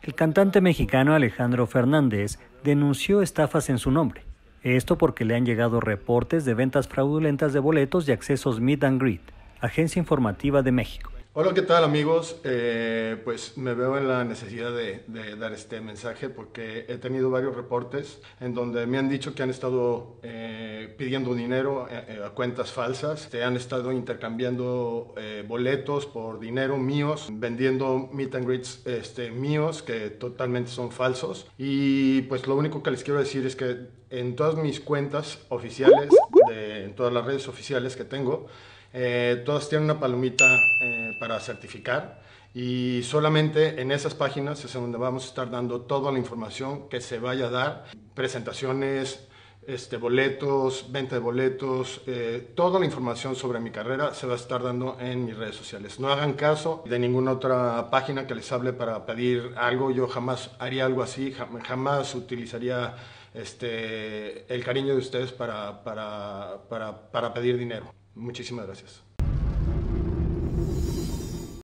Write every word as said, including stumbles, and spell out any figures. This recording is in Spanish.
El cantante mexicano Alejandro Fernández denunció estafas en su nombre. Esto porque le han llegado reportes de ventas fraudulentas de boletos y accesos Meet and Greet, Agencia Informativa de México. Hola, ¿qué tal, amigos? Eh, pues me veo en la necesidad de, de dar este mensaje porque he tenido varios reportes en donde me han dicho que han estado eh, pidiendo dinero a, a cuentas falsas, que han estado intercambiando eh, boletos por dinero míos, vendiendo meet and greets este, míos que totalmente son falsos. Y pues lo único que les quiero decir es que en todas mis cuentas oficiales, de, en todas las redes oficiales que tengo, Eh, todas tienen una palomita eh, para certificar y solamente en esas páginas es donde vamos a estar dando toda la información que se vaya a dar, presentaciones, este, boletos, venta de boletos, eh, toda la información sobre mi carrera se va a estar dando en mis redes sociales. No hagan caso de ninguna otra página que les hable para pedir algo, yo jamás haría algo así, jamás utilizaría este, el cariño de ustedes para, para, para, para pedir dinero. Muchísimas gracias.